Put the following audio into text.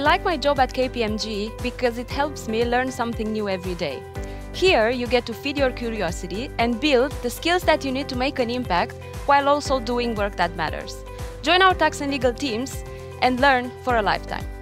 like my job at KPMG because it helps me learn something new every day. Here, you get to feed your curiosity and build the skills that you need to make an impact while also doing work that matters. Join our tax and legal teams and learn for a lifetime.